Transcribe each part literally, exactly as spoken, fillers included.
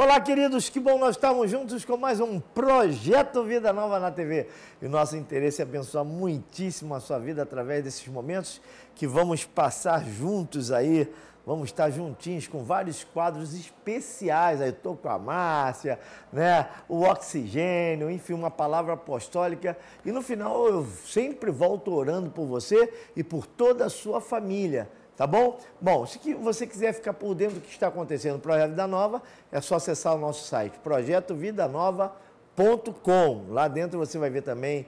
Olá, queridos, que bom nós estamos juntos com mais um Projeto Vida Nova na T V. E o nosso interesse é abençoar muitíssimo a sua vida através desses momentos que vamos passar juntos aí. Vamos estar juntinhos com vários quadros especiais. Aí estou com a Márcia, né? O oxigênio, enfim, uma palavra apostólica. E no final eu sempre volto orando por você e por toda a sua família. Tá bom? Bom, se você quiser ficar por dentro do que está acontecendo no Projeto Vida Nova, é só acessar o nosso site, projeto vida nova ponto com. Lá dentro você vai ver também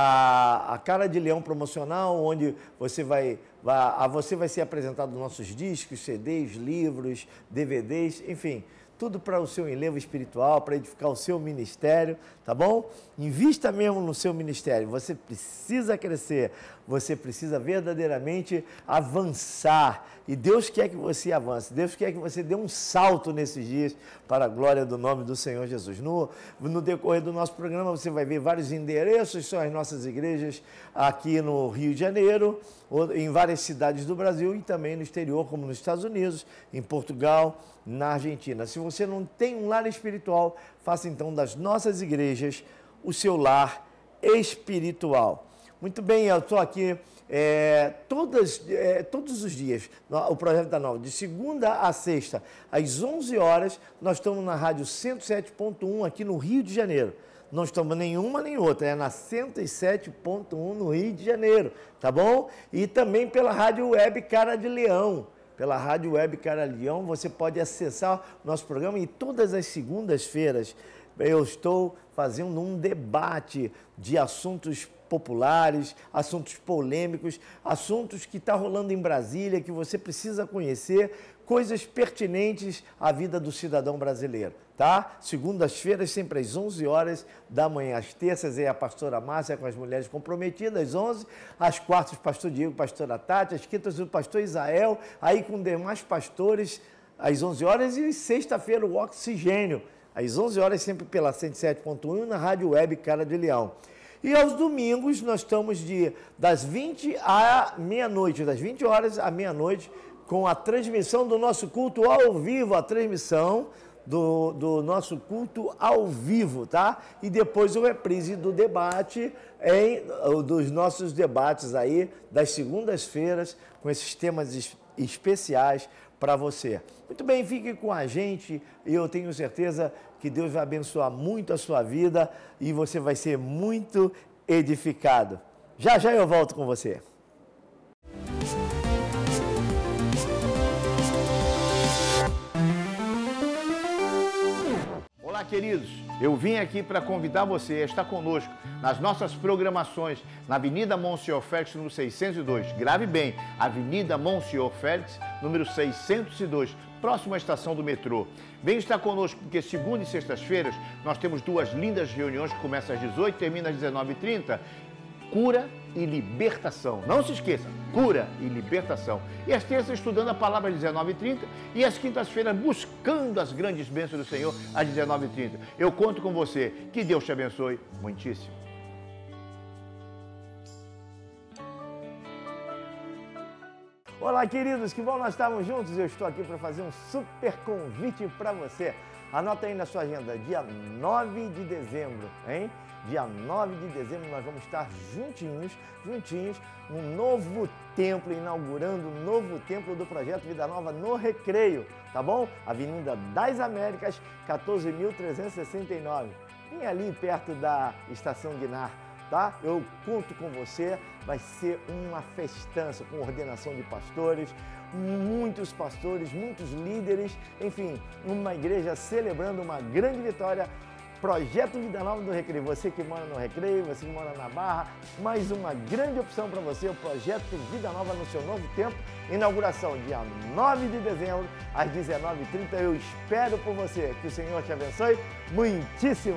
a, a cara de leão promocional, onde você vai, vai, a você vai ser apresentado nossos discos, C Ds, livros, D V Ds, enfim, tudo para o seu enlevo espiritual, para edificar o seu ministério, tá bom? Invista mesmo no seu ministério, você precisa crescer, você precisa verdadeiramente avançar. E Deus quer que você avance, Deus quer que você dê um salto nesses dias para a glória do nome do Senhor Jesus. No, no decorrer do nosso programa você vai ver vários endereços, são as nossas igrejas aqui no Rio de Janeiro, em várias cidades do Brasil e também no exterior, como nos Estados Unidos, em Portugal, na Argentina. Se você não tem um lar espiritual, faça então das nossas igrejas o seu lar espiritual. Muito bem, eu estou aqui é, todas, é, todos os dias, o Projeto Vida Nova, de segunda a sexta, às onze horas, nós estamos na rádio cento e sete ponto um aqui no Rio de Janeiro. Não estamos nenhuma nem outra, é na cento e sete ponto um no Rio de Janeiro, tá bom? E também pela rádio web Cara de Leão. Pela rádio web Cara de Leão, você pode acessar o nosso programa e todas as segundas-feiras eu estou fazendo um debate de assuntos populares, assuntos polêmicos, assuntos que estão rolando em Brasília, que você precisa conhecer, coisas pertinentes à vida do cidadão brasileiro, tá? Segundas-feiras, sempre às onze horas da manhã. Às terças é a pastora Márcia com as mulheres comprometidas, às onze. Às quartas, pastor Diego, pastora Tati. Às quintas, o pastor Isael. Aí com demais pastores, às onze horas. E sexta-feira, o Oxigênio, às onze horas, sempre pela cento e sete ponto um na rádio web Cara de Leão. E aos domingos, nós estamos de, das vinte à meia-noite, das vinte horas à meia-noite, com a transmissão do nosso culto ao vivo, a transmissão do, do nosso culto ao vivo, tá? E depois o reprise do debate, em, dos nossos debates aí, das segundas-feiras, com esses temas es, especiais para você. Muito bem, fique com a gente e eu tenho certeza que Deus vai abençoar muito a sua vida e você vai ser muito edificado. Já já eu volto com você. Olá, queridos. Eu vim aqui para convidar você a estar conosco nas nossas programações na Avenida Monsenhor Félix, número seiscentos e dois. Grave bem, Avenida Monsenhor Félix, número seiscentos e dois, próximo à estação do metrô. Venha estar conosco, porque segunda e sextas-feiras nós temos duas lindas reuniões que começam às dezoito e terminam às dezenove e trinta. Cura e libertação. Não se esqueça, cura e libertação. E às terças estudando a palavra às dezenove e trinta e às quintas-feiras buscando as grandes bênçãos do Senhor às dezenove e trinta. Eu conto com você. Que Deus te abençoe muitíssimo. Olá, queridos, que bom nós estarmos juntos. Eu estou aqui para fazer um super convite para você. Anota aí na sua agenda, dia nove de dezembro, hein? Dia nove de dezembro nós vamos estar juntinhos, juntinhos, num novo templo, inaugurando um novo templo do Projeto Vida Nova no Recreio, tá bom? Avenida das Américas, quatorze mil trezentos e sessenta e nove, bem ali perto da Estação Guinar, tá? Eu conto com você, vai ser uma festança com ordenação de pastores, muitos pastores, muitos líderes, enfim, uma igreja celebrando uma grande vitória. Projeto Vida Nova do Recreio. Você que mora no Recreio, você que mora na Barra, mais uma grande opção para você, o Projeto Vida Nova no seu novo tempo. Inauguração dia nove de dezembro, às dezenove e trinta. Eu espero por você. Que o Senhor te abençoe muitíssimo.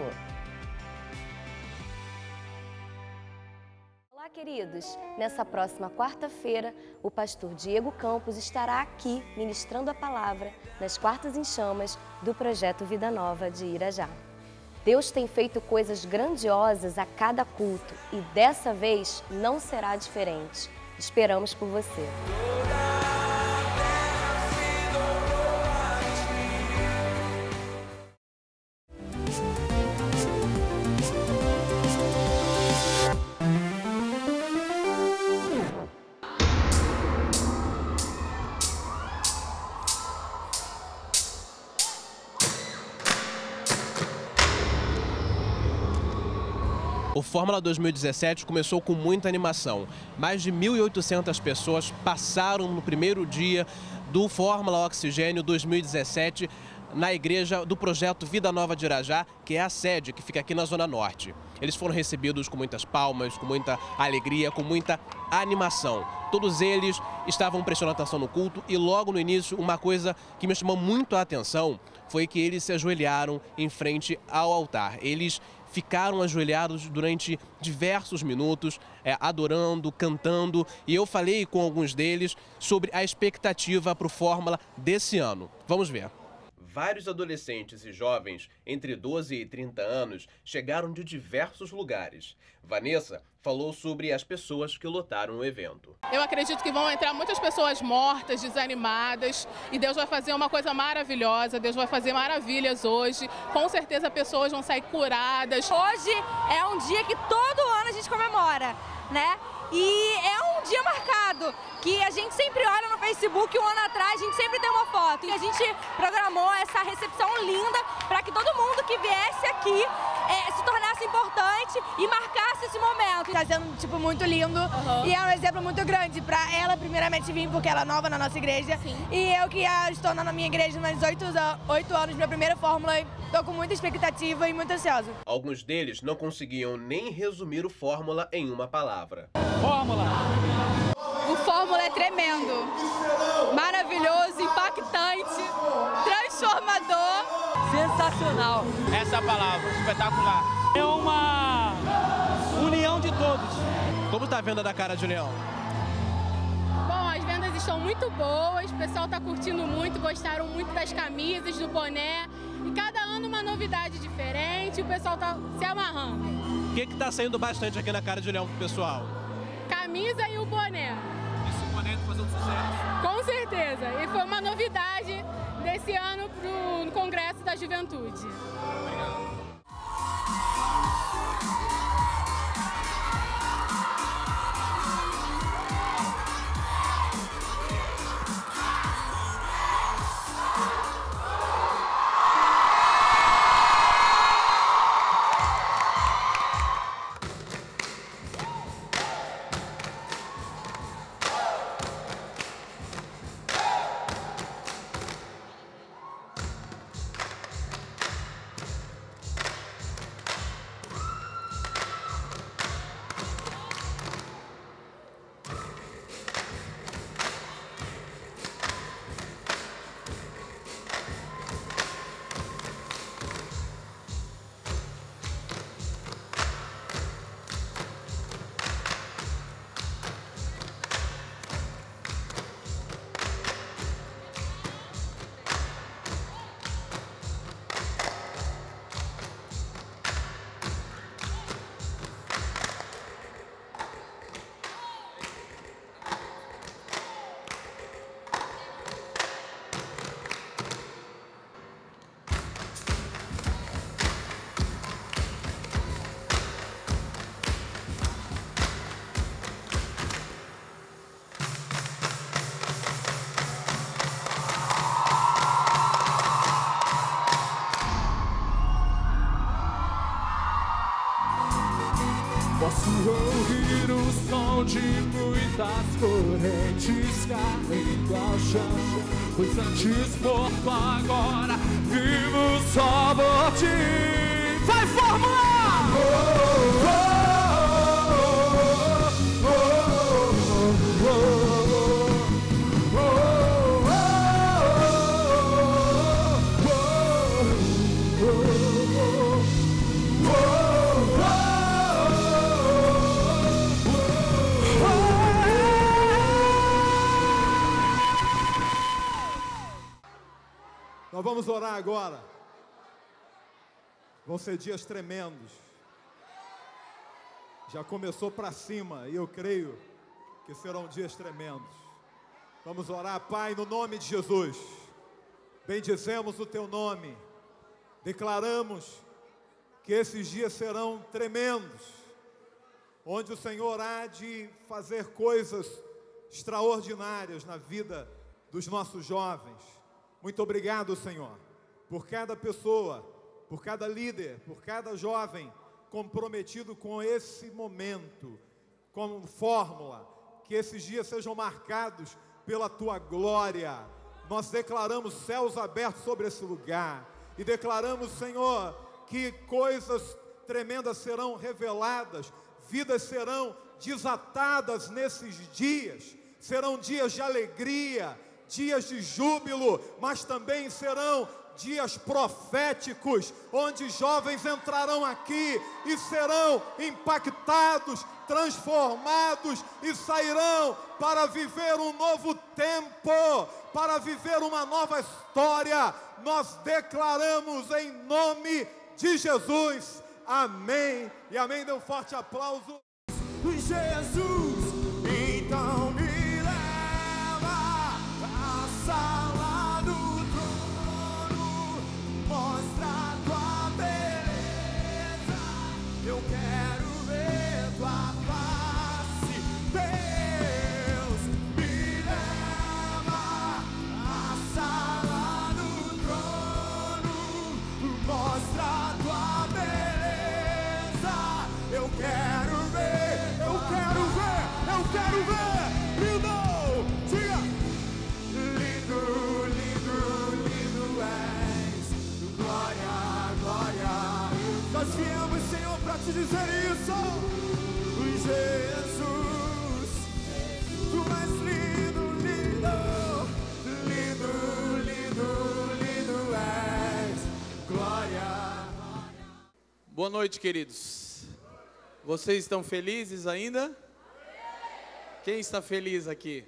Olá, queridos. Nessa próxima quarta-feira, o pastor Diego Campos estará aqui ministrando a palavra nas Quartas em Chamas do Projeto Vida Nova de Irajá. Deus tem feito coisas grandiosas a cada culto e dessa vez não será diferente. Esperamos por você. O Fórmula dois mil e dezessete começou com muita animação. Mais de mil e oitocentas pessoas passaram no primeiro dia do Fórmula Oxigênio dois mil e dezessete na igreja do Projeto Vida Nova de Irajá, que é a sede que fica aqui na Zona Norte. Eles foram recebidos com muitas palmas, com muita alegria, com muita animação. Todos eles estavam prestando atenção no culto e logo no início uma coisa que me chamou muito a atenção foi que eles se ajoelharam em frente ao altar. Eles ficaram ajoelhados durante diversos minutos, é, adorando, cantando, e eu falei com alguns deles sobre a expectativa para o Fórmula desse ano. Vamos ver. Vários adolescentes e jovens entre doze e trinta anos chegaram de diversos lugares. Vanessa falou sobre as pessoas que lotaram o evento. Eu acredito que vão entrar muitas pessoas mortas, desanimadas, e Deus vai fazer uma coisa maravilhosa, Deus vai fazer maravilhas hoje. Com certeza pessoas vão sair curadas. Hoje é um dia que todo ano a gente comemora, né? E é um dia marcado, que a gente sempre olha no Facebook, um ano atrás, a gente sempre tem uma foto. E a gente programou essa recepção linda para que todo mundo que viesse aqui é, se tornasse importante e marcasse esse momento. Está sendo, tipo, muito lindo, uhum. E é um exemplo muito grande para ela, primeiramente, vir, porque ela é nova na nossa igreja. Sim. E eu que estou na minha igreja há oito anos, minha primeira fórmula, estou com muita expectativa e muito ansiosa. Alguns deles não conseguiam nem resumir o Fórmula em uma palavra. Fórmula! O Fórmula é tremendo, maravilhoso, impactante, transformador. Sensacional. Essa palavra, espetacular. É uma união de todos. Como está a venda da cara de leão? Bom, as vendas estão muito boas, o pessoal está curtindo muito, gostaram muito das camisas, do boné. E cada ano uma novidade diferente, o pessoal está se amarrando. O que está saindo bastante aqui na cara de leão pro pessoal? Camisa e o boné. Esse boné está fazendo sucesso? Com certeza. E foi uma novidade desse ano pro, no Congresso da Juventude. Obrigado. Posso ouvir o som de muitas correntes caindo ao chão, pois antes morto, agora vivo só por ti. Vai, Fórmula! Oh, oh, oh, oh, oh, oh, oh, oh, oh. Nós vamos orar agora. Vão ser dias tremendos. Já começou para cima e eu creio que serão dias tremendos. Vamos orar, Pai, no nome de Jesus. Bendizemos o Teu nome. Declaramos que esses dias serão tremendos, onde o Senhor há de fazer coisas extraordinárias na vida dos nossos jovens. Muito obrigado, Senhor, por cada pessoa, por cada líder, por cada jovem comprometido com esse momento, como fórmula, que esses dias sejam marcados pela tua glória. Nós declaramos céus abertos sobre esse lugar e declaramos, Senhor, que coisas tremendas serão reveladas, vidas serão desatadas nesses dias, serão dias de alegria, dias de júbilo, mas também serão dias proféticos, onde jovens entrarão aqui e serão impactados, transformados e sairão para viver um novo tempo, para viver uma nova história. Nós declaramos em nome de Jesus, amém e amém. Dê um forte aplauso. Jesus, então me leva à sala do trono, mostra a tua beleza, eu quero ver tua face. Deus, me leva à sala do trono, mostra a tua beleza, eu quero ver. Eu quero ver, eu quero ver, lindo, diga. Lindo, lindo, lindo és, glória, glória. Nós viemos, Senhor, para te dizer isso. Jesus, tu és lindo, lindo, lindo, lindo, lindo és, glória. Boa noite, queridos. Vocês estão felizes ainda? Quem está feliz aqui?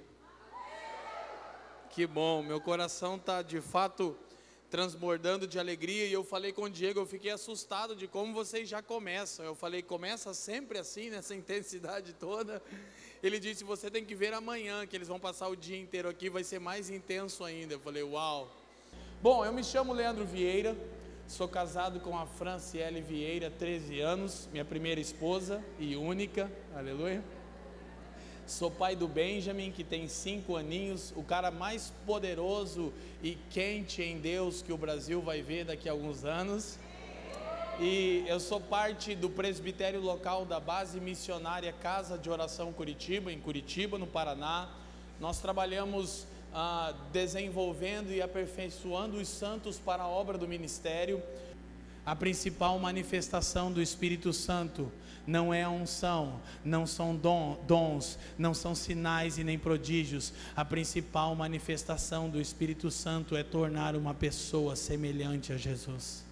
Que bom, meu coração está de fato transbordando de alegria. E eu falei com o Diego, eu fiquei assustado de como vocês já começam. Eu falei, começa sempre assim, nessa intensidade toda. Ele disse, você tem que ver amanhã, que eles vão passar o dia inteiro aqui, vai ser mais intenso ainda. Eu falei, uau. Bom, eu me chamo Leandro Vieira. Sou casado com a Franciele Vieira, treze anos, minha primeira esposa e única, aleluia. Sou pai do Benjamin, que tem cinco aninhos, o cara mais poderoso e quente em Deus que o Brasil vai ver daqui a alguns anos. E eu sou parte do presbitério local da base missionária Casa de Oração Curitiba, em Curitiba, no Paraná. Nós trabalhamos Ah, desenvolvendo e aperfeiçoando os santos para a obra do ministério. A principal manifestação do Espírito Santo não é a unção, não são dom, dons, não são sinais e nem prodígios. A principal manifestação do Espírito Santo é tornar uma pessoa semelhante a Jesus.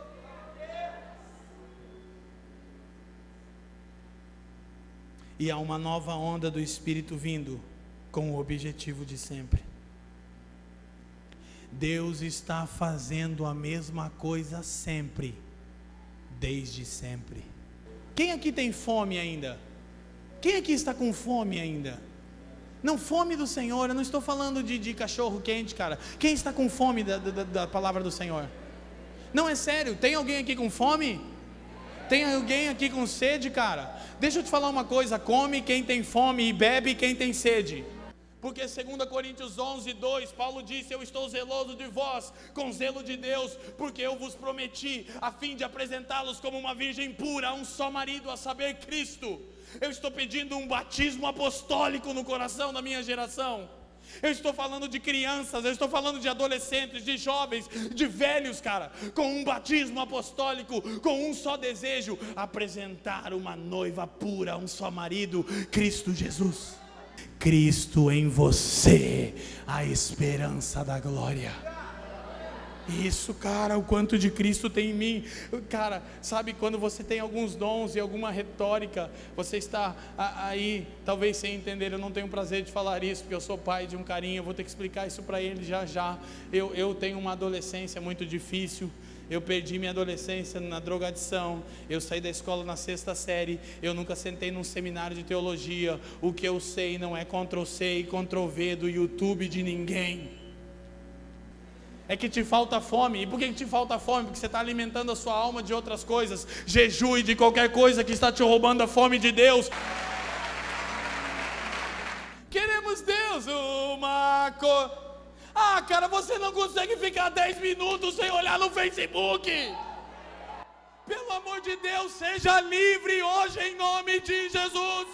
E há uma nova onda do Espírito vindo com o objetivo de sempre. Deus está fazendo a mesma coisa sempre, desde sempre. Quem aqui tem fome ainda? Quem aqui está com fome ainda? Não, fome do Senhor, eu não estou falando de, de cachorro quente, cara. Quem está com fome da, da, da palavra do Senhor? Não, é sério, tem alguém aqui com fome? Tem alguém aqui com sede, cara? Deixa eu te falar uma coisa, come quem tem fome e bebe quem tem sede. Porque segundo Coríntios onze, dois, Paulo disse, eu estou zeloso de vós, com zelo de Deus, porque eu vos prometi, a fim de apresentá-los como uma virgem pura, a um só marido, a saber, Cristo. Eu estou pedindo um batismo apostólico no coração da minha geração. Eu estou falando de crianças, eu estou falando de adolescentes, de jovens, de velhos, cara, com um batismo apostólico, com um só desejo, apresentar uma noiva pura, um só marido, Cristo Jesus. Cristo em você, a esperança da glória. Isso, cara, o quanto de Cristo tem em mim. Cara, sabe quando você tem alguns dons e alguma retórica, você está aí, talvez sem entender. Eu não tenho prazer de falar isso, porque eu sou pai de um carinha, eu vou ter que explicar isso para ele já já. Eu, eu tenho uma adolescência muito difícil. Eu perdi minha adolescência na drogadição, eu saí da escola na sexta série, eu nunca sentei num seminário de teologia. O que eu sei não é Ctrl C e Ctrl V do YouTube de ninguém. É que te falta fome. E por que te falta fome? Porque você está alimentando a sua alma de outras coisas. Jejue de qualquer coisa que está te roubando a fome de Deus. Queremos Deus uma coisa. Ah, cara, você não consegue ficar dez minutos sem olhar no Facebook. Pelo amor de Deus, seja livre hoje em nome de Jesus.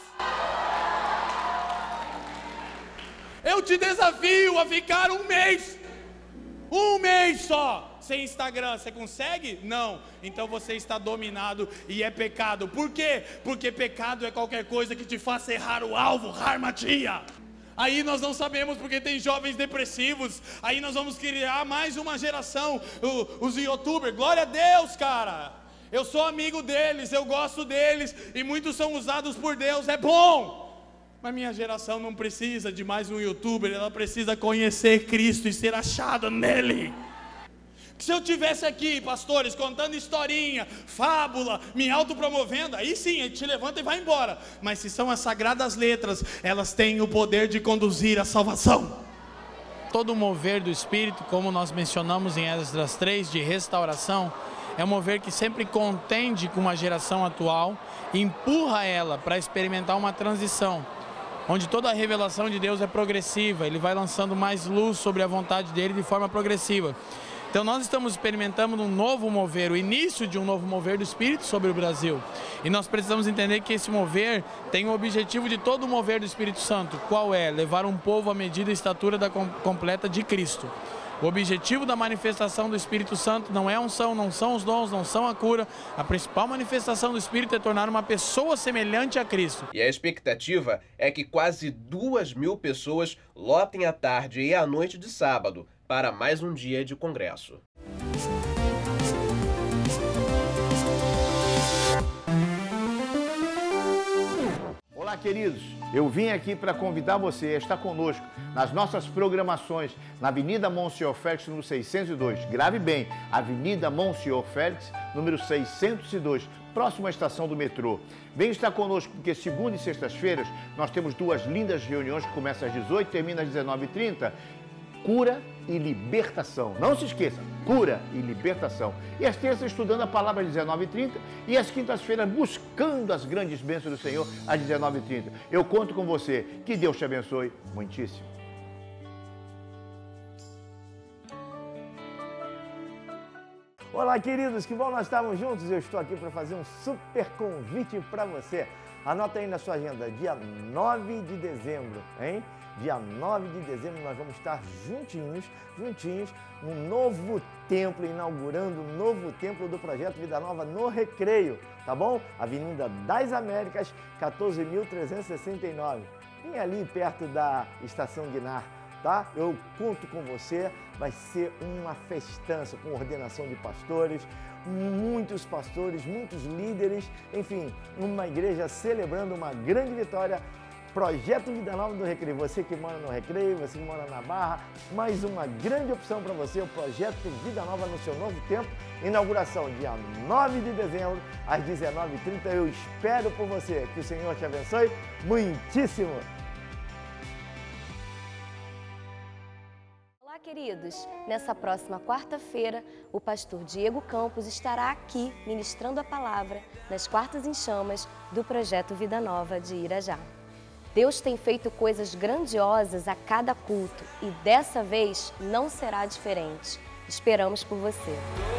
Eu te desafio a ficar um mês, um mês só, sem Instagram. Você consegue? Não. Então você está dominado e é pecado. Por quê? Porque pecado é qualquer coisa que te faça errar o alvo, harmatia. Aí nós não sabemos porque tem jovens depressivos. Aí nós vamos criar mais uma geração, os youtubers. Glória a Deus, cara. Eu sou amigo deles, eu gosto deles, e muitos são usados por Deus, é bom. Mas minha geração não precisa de mais um youtuber, ela precisa conhecer Cristo e ser achada nele. Se eu tivesse aqui, pastores, contando historinha, fábula, me autopromovendo, aí sim, a gente levanta e vai embora. Mas se são as sagradas letras, elas têm o poder de conduzir à salvação. Todo o mover do Espírito, como nós mencionamos em Esdras três, de restauração, é um mover que sempre contende com uma geração atual e empurra ela para experimentar uma transição, onde toda a revelação de Deus é progressiva, Ele vai lançando mais luz sobre a vontade dEle de forma progressiva. Então nós estamos experimentando um novo mover, o início de um novo mover do Espírito sobre o Brasil. E nós precisamos entender que esse mover tem o objetivo de todo o mover do Espírito Santo. Qual é? Levar um povo à medida e estatura da completa de Cristo. O objetivo da manifestação do Espírito Santo não é a unção, não são os dons, não são a cura. A principal manifestação do Espírito é tornar uma pessoa semelhante a Cristo. E a expectativa é que quase duas mil pessoas lotem à tarde e à noite de sábado para mais um dia de congresso. Olá, queridos. Eu vim aqui para convidar você a estar conosco nas nossas programações na Avenida Monsenhor Félix, número seiscentos e dois. Grave bem, Avenida Monsenhor Félix, número seiscentos e dois, próximo à estação do metrô. Venha estar conosco porque segunda e sextas-feiras nós temos duas lindas reuniões que começam às dezoito e terminam às dezenove e trinta. Cura e libertação. Não se esqueça, cura e libertação. E às terças estudando a palavra às dezenove e trinta e às quintas-feiras buscando as grandes bênçãos do Senhor às dezenove e trinta. Eu conto com você. Que Deus te abençoe muitíssimo. Olá, queridos, que bom nós estarmos juntos. Eu estou aqui para fazer um super convite para você. Anota aí na sua agenda, dia nove de dezembro, hein? Dia nove de dezembro nós vamos estar juntinhos, juntinhos, num novo templo, inaugurando um novo templo do Projeto Vida Nova no Recreio, tá bom? Avenida das Américas, quatorze mil trezentos e sessenta e nove, bem ali perto da Estação Guinar, tá? Eu conto com você, vai ser uma festança com ordenação de pastores, muitos pastores, muitos líderes, enfim, uma igreja celebrando uma grande vitória. Projeto Vida Nova do Recreio. Você que mora no Recreio, você que mora na Barra, mais uma grande opção para você, o Projeto Vida Nova no seu novo tempo. Inauguração dia nove de dezembro, às dezenove e trinta. Eu espero por você. Que o Senhor te abençoe muitíssimo. Olá, queridos. Nessa próxima quarta-feira, o pastor Diego Campos estará aqui ministrando a palavra nas Quartas em Chamas do Projeto Vida Nova de Irajá. Deus tem feito coisas grandiosas a cada culto e dessa vez não será diferente. Esperamos por você.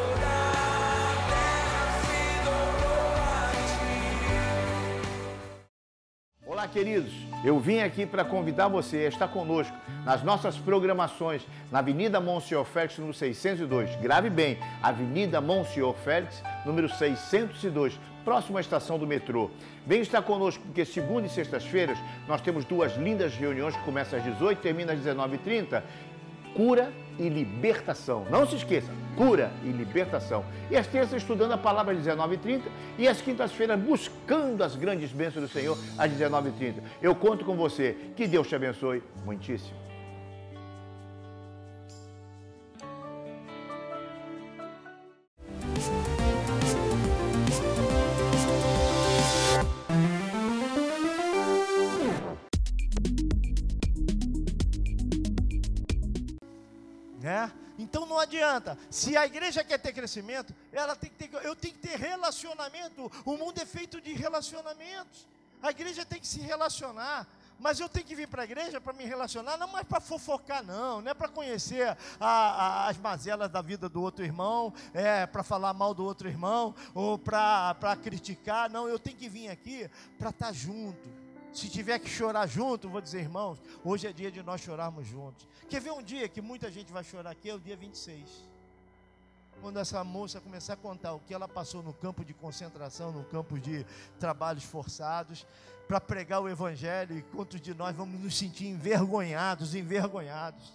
Olá, queridos. Eu vim aqui para convidar você a estar conosco nas nossas programações na Avenida Monsenhor Félix, número seiscentos e dois. Grave bem, Avenida Monsenhor Félix, número seiscentos e dois, próximo à estação do metrô. Venha estar conosco porque segunda e sextas-feiras nós temos duas lindas reuniões que começam às dezoito e terminam às dezenove e trinta. Cura e libertação. Não se esqueça, cura e libertação. E às terças estudando a palavra às dezenove e trinta e às quintas-feiras buscando as grandes bênçãos do Senhor às dezenove e trinta. Eu conto com você. Que Deus te abençoe muitíssimo. Né? Então não adianta, se a igreja quer ter crescimento, ela tem que ter, eu tenho que ter relacionamento, o mundo é feito de relacionamentos, a igreja tem que se relacionar, Mas eu tenho que vir para a igreja para me relacionar, não mais para fofocar, não. Não é para conhecer a, a, as mazelas da vida do outro irmão, é para falar mal do outro irmão, ou para criticar. Não, eu tenho que vir aqui para estar junto. Se tiver que chorar junto, vou dizer, irmãos, hoje é dia de nós chorarmos juntos. Quer ver um dia que muita gente vai chorar aqui? É o dia vinte e seis. Quando essa moça começar a contar o que ela passou no campo de concentração, no campo de trabalhos forçados, para pregar o evangelho, e quantos de nós vamos nos sentir envergonhados, envergonhados.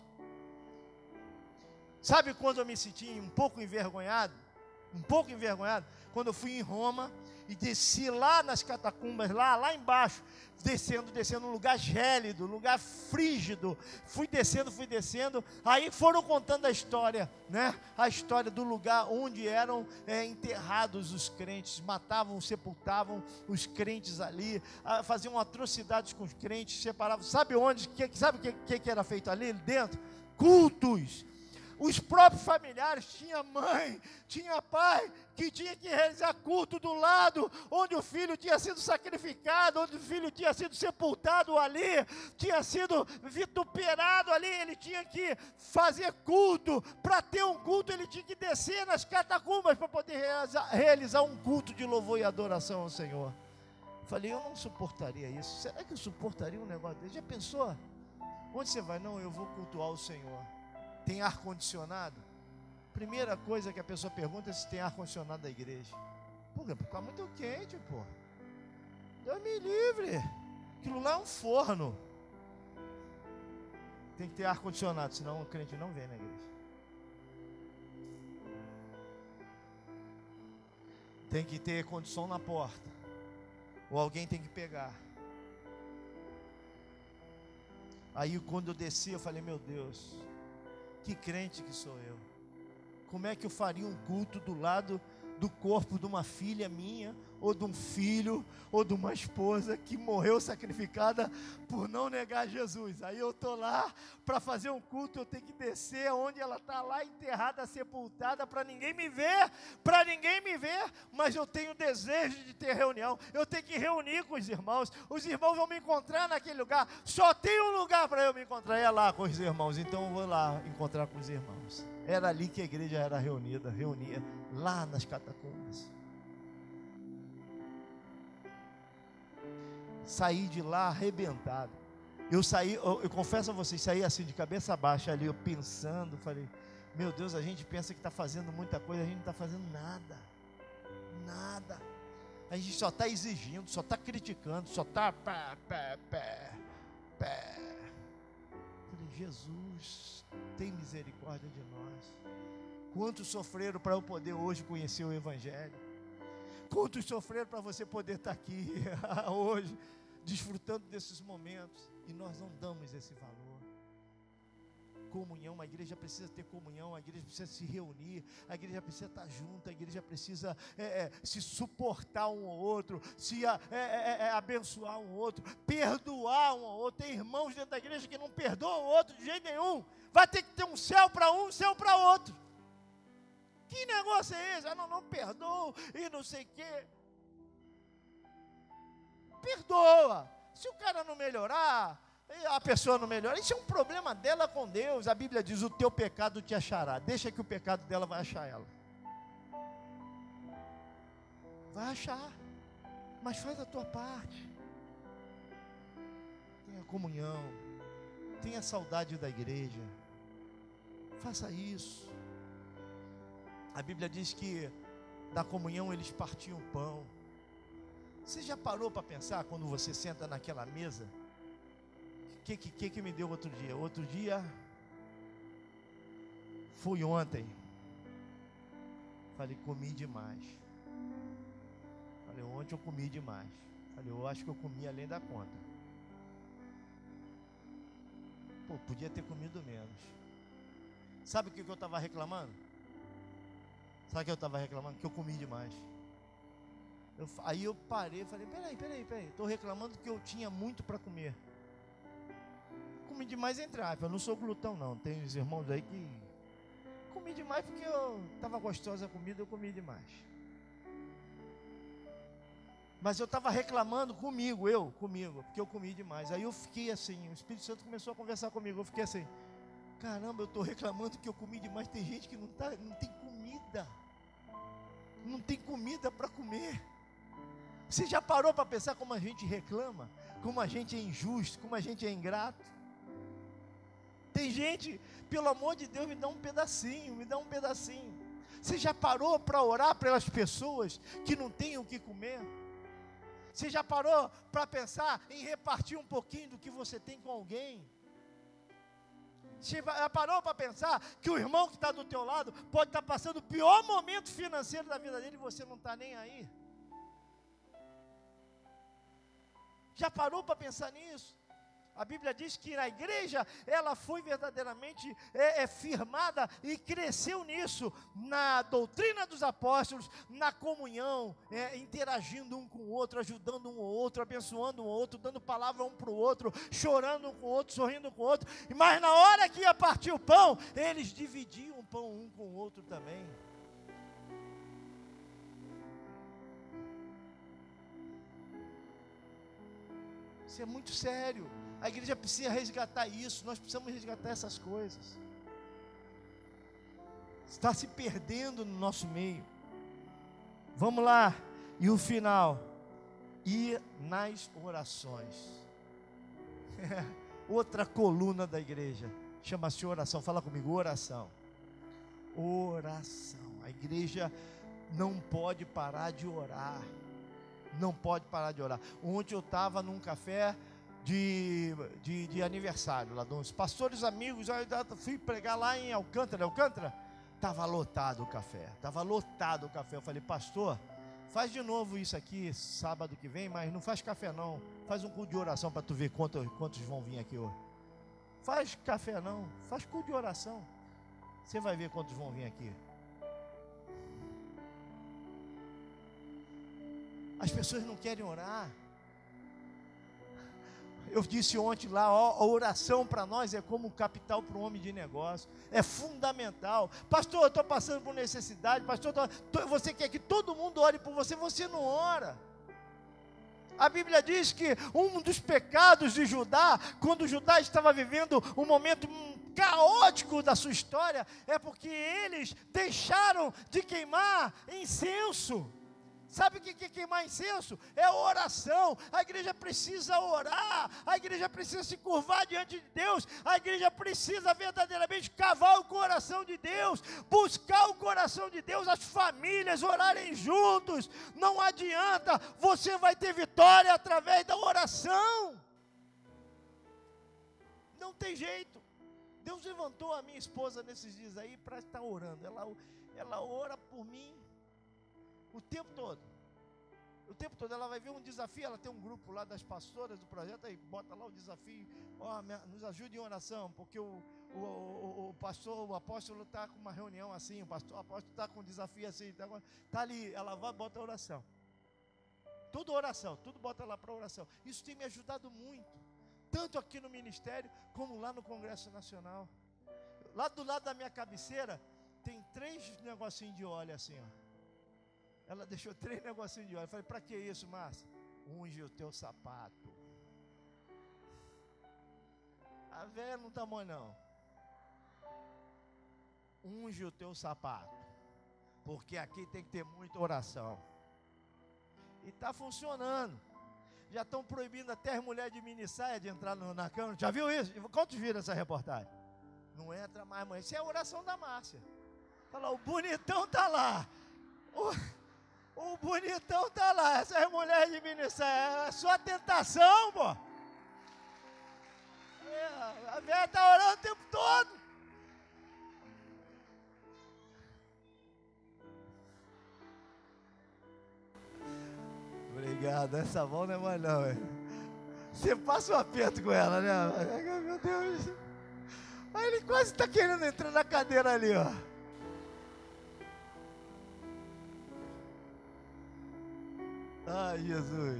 Sabe quando eu me senti um pouco envergonhado? Um pouco envergonhado? Quando eu fui em Roma e desci lá nas catacumbas, lá, lá embaixo, descendo, descendo, um lugar gélido, um lugar frígido, fui descendo, fui descendo, aí foram contando a história, né, a história do lugar onde eram é, enterrados os crentes, matavam, sepultavam os crentes ali, ah, faziam atrocidades com os crentes, separavam, sabe onde, que, sabe o que, que, que era feito ali dentro? Cultos. Os próprios familiares, tinha mãe, tinha pai, que tinha que realizar culto do lado onde o filho tinha sido sacrificado, onde o filho tinha sido sepultado ali, tinha sido vituperado ali, ele tinha que fazer culto. Para ter um culto, ele tinha que descer nas catacumbas para poder realizar, realizar um culto de louvor e adoração ao Senhor. Falei, eu não suportaria isso. Será que eu suportaria um negócio desse? Já pensou? Onde você vai? Não, eu vou cultuar o Senhor. Tem ar-condicionado? Primeira coisa que a pessoa pergunta é se tem ar-condicionado da igreja. Por quê? Porque está muito quente, pô. Deus me livre. Aquilo lá é um forno. Tem que ter ar-condicionado, senão o crente não vem na igreja. Tem que ter condição na porta. Ou alguém tem que pegar. Aí quando eu desci, eu falei, meu Deus, que crente que sou eu. Como é que eu faria um culto do lado do corpo de uma filha minha, ou de um filho, ou de uma esposa que morreu sacrificada por não negar Jesus? Aí eu estou lá para fazer um culto, eu tenho que descer onde ela está lá enterrada, sepultada, para ninguém me ver, para ninguém me ver, mas eu tenho desejo de ter reunião, eu tenho que reunir com os irmãos, os irmãos vão me encontrar naquele lugar, só tem um lugar para eu me encontrar, é lá com os irmãos, então eu vou lá encontrar com os irmãos. Era ali que a igreja era reunida, reunia, lá nas catacumbas. Saí de lá arrebentado. Eu saí, eu, eu confesso a vocês, saí assim de cabeça baixa ali, eu pensando, falei, meu Deus, a gente pensa que está fazendo muita coisa, a gente não está fazendo nada, nada. A gente só está exigindo, só está criticando, só está pé, pé, pé, pé. Falei, Jesus, tem misericórdia de nós. Quantos sofreram para eu poder hoje conhecer o Evangelho? Quantos sofreram para você poder estar aqui hoje, desfrutando desses momentos, e nós não damos esse valor. Comunhão, a igreja precisa ter comunhão, a igreja precisa se reunir, a igreja precisa estar junto, a igreja precisa é, é, se suportar um ao outro, se é, é, é, abençoar um ao outro, perdoar um ao outro. Tem irmãos dentro da igreja que não perdoam o outro de jeito nenhum. Vai ter que ter um céu para um, um céu para outro. Que negócio é esse? Ah, não, não perdoa e não sei o quê. Perdoa. Se o cara não melhorar, a pessoa não melhora, isso é um problema dela com Deus. A Bíblia diz, o teu pecado te achará. Deixa que o pecado dela vai achar ela. Vai achar. Mas faz a tua parte. Tenha comunhão. Tenha saudade da igreja. Faça isso. A Bíblia diz que da comunhão eles partiam o pão. Você já parou para pensar quando você senta naquela mesa? O que, que, que me deu outro dia? Outro dia, fui ontem. Falei, comi demais. Falei, ontem eu comi demais. Falei, eu acho que eu comi além da conta. Pô, podia ter comido menos. Sabe o que, que eu estava reclamando? Sabe o que eu estava reclamando? Que eu comi demais. Eu, aí eu parei e falei, peraí, peraí, peraí. Estou reclamando que eu tinha muito para comer. Comi demais entre aspas, eu não sou glutão não. Tem os irmãos aí que... Comi demais porque eu estava gostosa a comida, eu comi demais. Mas eu estava reclamando comigo, eu, comigo, porque eu comi demais. Aí eu fiquei assim, o Espírito Santo começou a conversar comigo, eu fiquei assim, caramba, eu estou reclamando que eu comi demais, tem gente que não, tá, não tem comida. Não tem comida para comer. Você já parou para pensar como a gente reclama? Como a gente é injusto, como a gente é ingrato? Tem gente, pelo amor de Deus, me dá um pedacinho, me dá um pedacinho. Você já parou para orar pelas pessoas que não têm o que comer? Você já parou para pensar em repartir um pouquinho do que você tem com alguém? Você já parou para pensar que o irmão que está do teu lado pode estar passando o pior momento financeiro da vida dele e você não está nem aí? Já parou para pensar nisso? A Bíblia diz que na igreja ela foi verdadeiramente é, é, firmada e cresceu nisso, na doutrina dos apóstolos, na comunhão, é, interagindo um com o outro, ajudando um ao outro, abençoando um ao outro, dando palavra um para o outro, chorando um com o outro, sorrindo um com o outro. Mas na hora que ia partir o pão, eles dividiam o pão um com o outro também. Isso é muito sério. A igreja precisa resgatar isso, nós precisamos resgatar essas coisas. Está se perdendo no nosso meio. Vamos lá, e o final, ir nas orações. Outra coluna da igreja, chama-se oração, fala comigo, oração. Oração, a igreja não pode parar de orar, não pode parar de orar. Ontem eu estava num café, De, de, de aniversário lá dos pastores amigos, eu fui pregar lá em Alcântara, Alcântara, estava lotado o café, estava lotado o café, eu falei, pastor, faz de novo isso aqui, sábado que vem, mas não faz café não, faz um culto de oração para tu ver quantos, quantos vão vir aqui hoje, faz café não, faz culto de oração, você vai ver quantos vão vir aqui. As pessoas não querem orar. Eu disse ontem lá, ó, a oração para nós é como capital para um homem de negócio, é fundamental. Pastor, eu estou passando por necessidade, pastor, tô, tô, você quer que todo mundo ore por você, você não ora. A Bíblia diz que um dos pecados de Judá, quando Judá estava vivendo um momento caótico da sua história, é porque eles deixaram de queimar incenso. Sabe o que é queimar incenso? É oração. A igreja precisa orar, a igreja precisa se curvar diante de Deus, a igreja precisa verdadeiramente cavar o coração de Deus, buscar o coração de Deus, as famílias orarem juntos. Não adianta, você vai ter vitória através da oração. Não tem jeito. Deus levantou a minha esposa nesses dias aí para estar orando. Ela, ela ora por mim o tempo todo, o tempo todo. Ela vai ver um desafio, ela tem um grupo lá das pastoras do projeto, aí bota lá o desafio, ó, nos ajude em oração, porque o, o, o, o pastor, o apóstolo está com uma reunião assim, o pastor, o apóstolo está com um desafio assim, está tá ali, ela vai, bota a oração, tudo oração, tudo bota lá para oração. Isso tem me ajudado muito, tanto aqui no ministério, como lá no Congresso Nacional. Lá do lado da minha cabeceira, tem três negocinhos de óleo assim, ó. Ela deixou três negocinhos de óleo. Eu falei, para que isso, Márcia? Unge o teu sapato. A velha não está mole não. Unge o teu sapato. Porque aqui tem que ter muita oração. E está funcionando. Já estão proibindo até as mulheres de minissaia de entrar no, na câmara. Já viu isso? Quantos viram essa reportagem? Não entra mais, mãe. Isso é a oração da Márcia. Fala, o bonitão está lá. O... O bonitão tá lá, essas mulheres de minissaia, é sua tentação, pô. É, a velha tá orando o tempo todo. Obrigado, essa mão não é mais não, velho. Você passa um aperto com ela, né? Meu Deus. Aí ele quase tá querendo entrar na cadeira ali, ó. Ai, Jesus.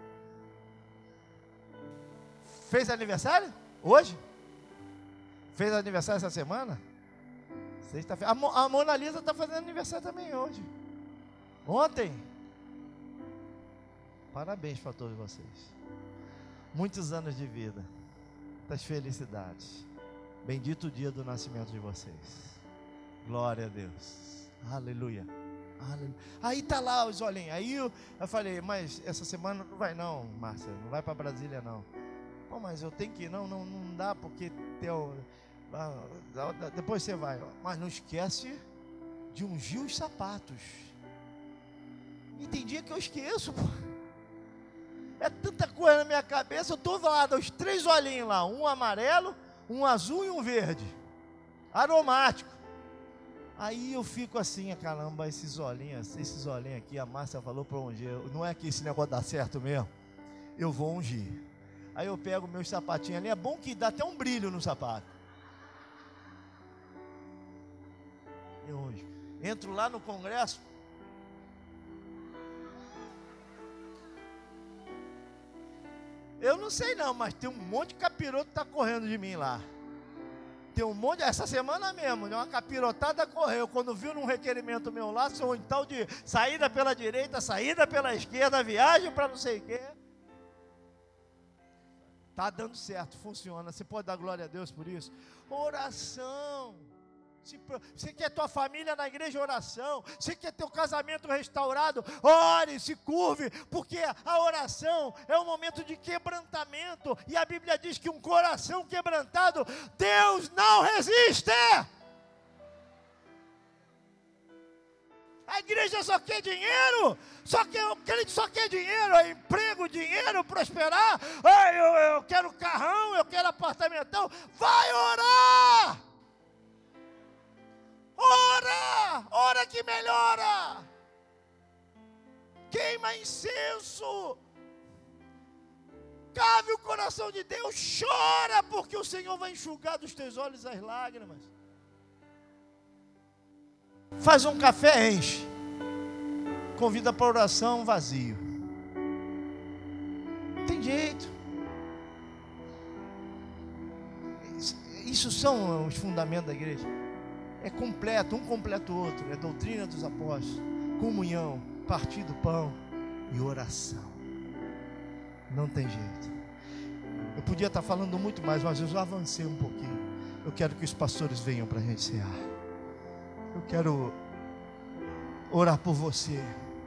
Fez aniversário? Hoje? Fez aniversário essa semana? Sexta-feira. A, Mo, a Mona Lisa está fazendo aniversário também hoje. Ontem. Parabéns para todos vocês. Muitos anos de vida, muitas felicidades. Bendito o dia do nascimento de vocês. Glória a Deus. Aleluia. Aleluia. Aí tá lá os olhinhos. Aí eu, eu falei, mas essa semana não vai não, Márcia, não vai para Brasília não. Pô, mas eu tenho que ir. Não, não, não dá porque teu, depois você vai. Mas não esquece de ungir os sapatos. E tem dia que eu esqueço, pô. É tanta coisa na minha cabeça. Eu tô lá, os três olhinhos lá, um amarelo, um azul e um verde, aromático. Aí eu fico assim, caramba, esses olhinhos, esses olhinhos aqui, a Márcia falou para ungir. Não é que esse negócio dá certo mesmo? Eu vou ungir. Aí eu pego meus sapatinhos ali, é bom que dá até um brilho no sapato. Eu unjo. Entro lá no congresso. Eu não sei não, mas tem um monte de capiroto que está correndo de mim lá. Tem um monte, essa semana mesmo, uma capirotada correu. Quando viu num requerimento meu lá, sou um tal de saída pela direita, saída pela esquerda, viagem para não sei o quê. Está dando certo, funciona. Você pode dar glória a Deus por isso? Oração. Você quer tua família na igreja, oração. Você quer teu casamento restaurado, ore, se curve, porque a oração é um momento de quebrantamento, e a Bíblia diz que um coração quebrantado, Deus não resiste. A igreja só quer dinheiro, só quer, o crente só quer dinheiro, é emprego, dinheiro, prosperar. Ah, eu, eu quero carrão, eu quero apartamentão. Vai orar! Ora, ora que melhora. Queima incenso. Cave o coração de Deus, chora, porque o Senhor vai enxugar dos teus olhos as lágrimas. Faz um café, enche. Convida para oração, vazio. Tem jeito. Isso são os fundamentos da igreja. É completo, um completa o outro. É doutrina dos apóstolos, comunhão, partir do pão e oração. Não tem jeito. Eu podia estar falando muito mais, mas eu já avancei um pouquinho. Eu quero que os pastores venham para a gente cear. Eu quero orar por você.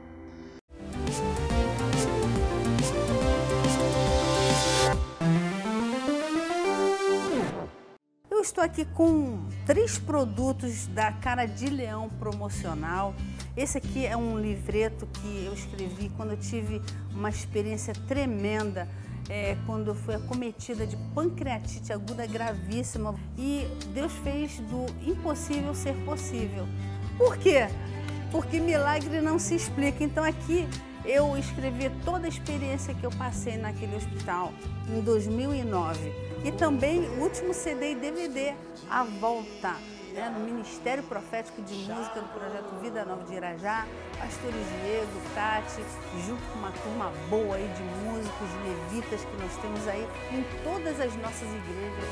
Eu estou aqui com três produtos da Cara de Leão promocional. Esse aqui é um livreto que eu escrevi quando eu tive uma experiência tremenda, é, quando eu fui acometida de pancreatite aguda gravíssima. E Deus fez do impossível ser possível. Por quê? Porque milagre não se explica. Então aqui eu escrevi toda a experiência que eu passei naquele hospital em dois mil e nove. E também o último C D e D V D, A Volta, né, no Ministério Profético de Música do Projeto Vida Nova de Irajá, Pastor Diego, Tati, junto com uma turma boa aí de músicos, levitas que nós temos aí em todas as nossas igrejas.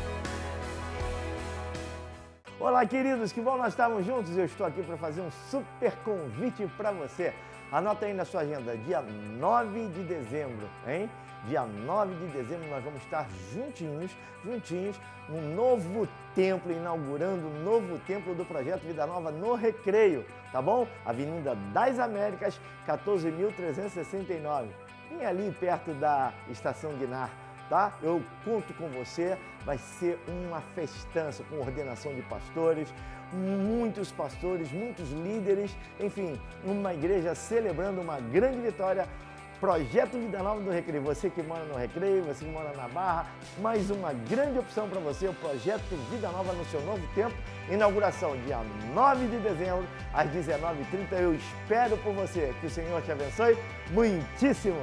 Olá, queridos, que bom nós estarmos juntos. Eu estou aqui para fazer um super convite para você. Anota aí na sua agenda, dia nove de dezembro, hein? Dia nove de dezembro nós vamos estar juntinhos, juntinhos, num novo templo, inaugurando um novo templo do Projeto Vida Nova no Recreio, tá bom? Avenida das Américas, quatorze mil trezentos e sessenta e nove, bem ali perto da Estação Guinar, tá? Eu conto com você, vai ser uma festança com ordenação de pastores, muitos pastores, muitos líderes, enfim, uma igreja celebrando uma grande vitória. Projeto Vida Nova do Recreio. Você que mora no Recreio, você que mora na Barra, mais uma grande opção para você, o Projeto Vida Nova no seu novo tempo. Inauguração dia nove de dezembro, às dezenove e trinta. Eu espero por você. Que o Senhor te abençoe muitíssimo.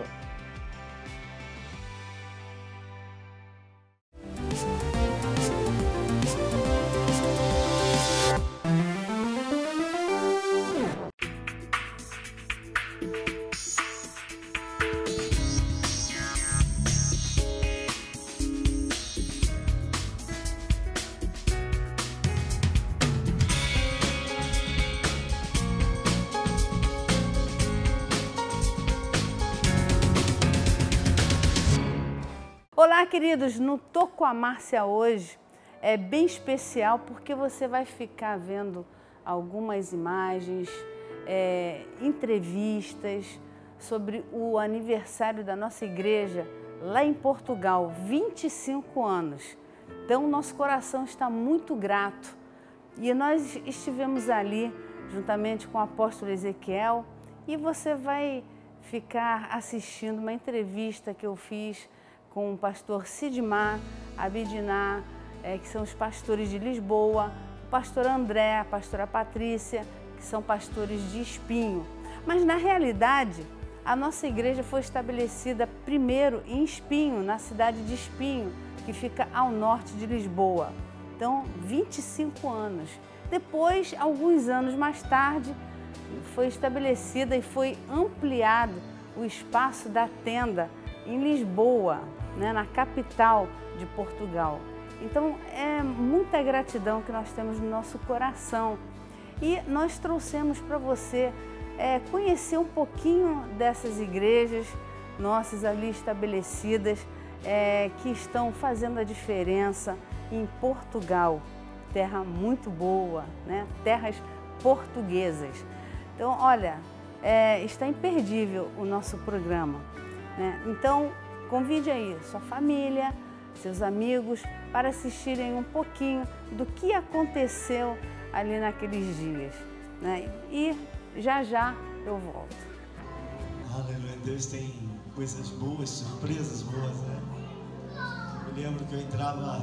Olá, queridos, no Tô com a Márcia hoje é bem especial porque você vai ficar vendo algumas imagens, é, entrevistas sobre o aniversário da nossa igreja lá em Portugal, vinte e cinco anos. Então, nosso coração está muito grato e nós estivemos ali juntamente com o apóstolo Ezequiel e você vai ficar assistindo uma entrevista que eu fiz com o pastor Sidmar Abidiná, é, que são os pastores de Lisboa, o pastor André, a pastora Patrícia, que são pastores de Espinho. Mas, na realidade, a nossa igreja foi estabelecida primeiro em Espinho, na cidade de Espinho, que fica ao norte de Lisboa. Então, vinte e cinco anos. Depois, alguns anos mais tarde, foi estabelecida e foi ampliado o espaço da tenda em Lisboa, né, na capital de Portugal. Então, é muita gratidão que nós temos no nosso coração. E nós trouxemos para você é, conhecer um pouquinho dessas igrejas nossas ali estabelecidas, é, que estão fazendo a diferença em Portugal. Terra muito boa, né? Terras portuguesas. Então, olha, é, está imperdível o nosso programa, né? Então, convide aí sua família, seus amigos, para assistirem um pouquinho do que aconteceu ali naqueles dias, né? E já já eu volto. Aleluia, Deus tem coisas boas, surpresas boas, né? Eu me lembro que eu entrava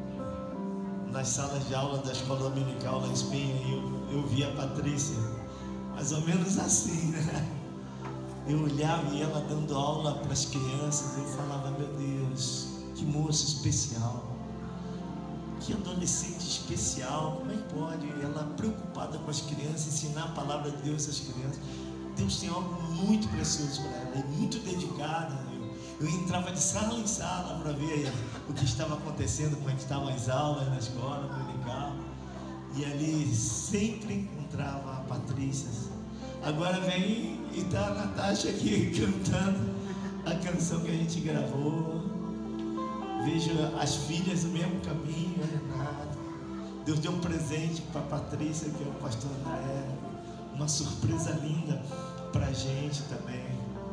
nas salas de aula da escola dominical lá em Espinho e eu, eu via a Patrícia, mais ou menos assim, né? Eu olhava e ela dando aula para as crianças, eu falava, meu Deus, que moça especial, que adolescente especial, como é que pode? Ela preocupada com as crianças, ensinar a palavra de Deus às crianças. Deus tem algo muito precioso para ela, e muito dedicada. Eu, eu entrava de sala em sala para ver o que estava acontecendo, como é que estavam as aulas na escola dominical. E ali sempre encontrava a Patrícia. Agora vem e está a Natasha aqui cantando a canção que a gente gravou. Vejo as filhas do mesmo caminho, a Renata. Deus deu um presente para a Patrícia, que é o pastor André. Uma surpresa linda para a gente também.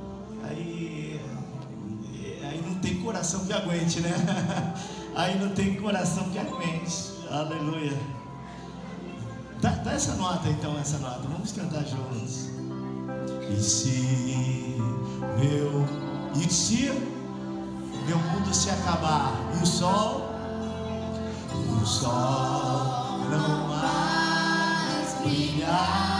Aí, aí não tem coração que aguente, né? Aí não tem coração que aguente. Aleluia. Dá, dá essa nota então, essa nota. Vamos cantar juntos. E se meu... E se... meu mundo se acabar e o sol, o sol não mais brilhar.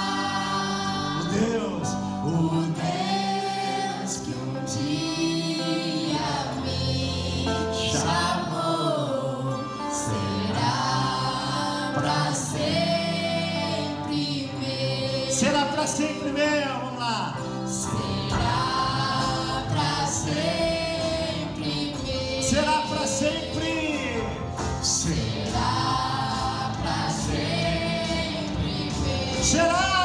O Deus, o Deus que um dia me chamou, será pra sempre meu. Será pra sempre meu, vamos lá. Será pra sempre. Será para sempre. Será para sempre. Será.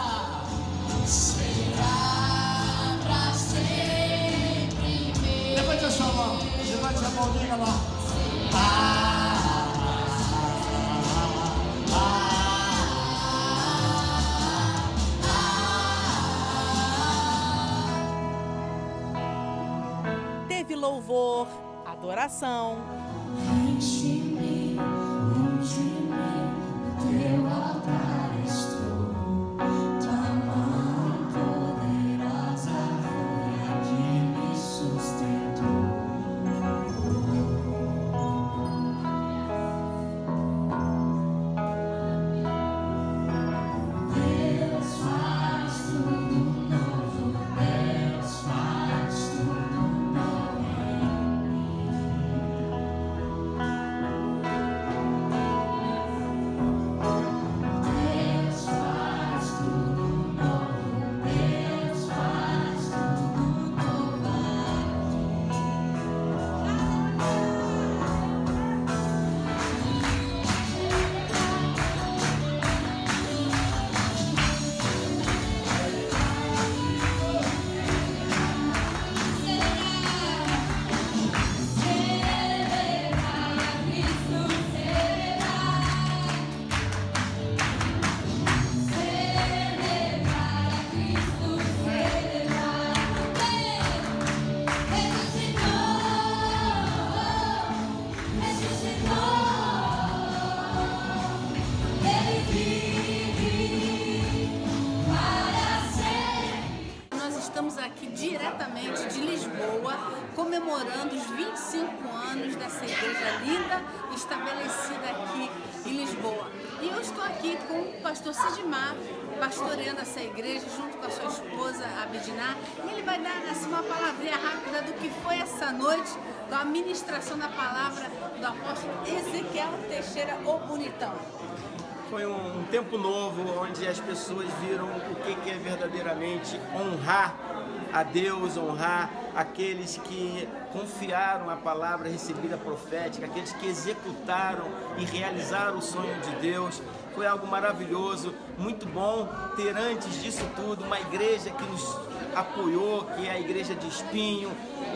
Será para sempre. Levante a sua mão. Levante a mão, diga lá. Ah, ah, ah. Teve louvor, adoração. Enche-me, unge-me, teu altar estou. Tua mão poderosa foi a que me sustentou. Deus faz tudo novo, Deus faz tudo novo em mim. comemorando os vinte e cinco anos dessa igreja linda, estabelecida aqui em Lisboa. E eu estou aqui com o pastor Sidmar, pastoreando essa igreja junto com a sua esposa Abdiná, e ele vai dar assim, uma palavrinha rápida do que foi essa noite da ministração da palavra do apóstolo Ezequiel Teixeira, o Bonitão. Foi um, um tempo novo onde as pessoas viram o que, que é verdadeiramente honrar a Deus, honrar aqueles que confiaram a palavra recebida profética, aqueles que executaram e realizaram o sonho de Deus. Foi algo maravilhoso, muito bom ter antes disso tudo uma igreja que nos apoiou, que é a igreja de Espinho,